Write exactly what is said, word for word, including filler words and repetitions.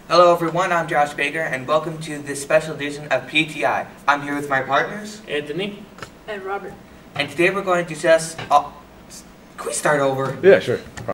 Hello everyone, I'm Josh Baker and welcome to this special edition of P T I. I'm here with my partners, Anthony. And Robert. and today we're going to discuss... Oh, can we start over? Yeah, sure.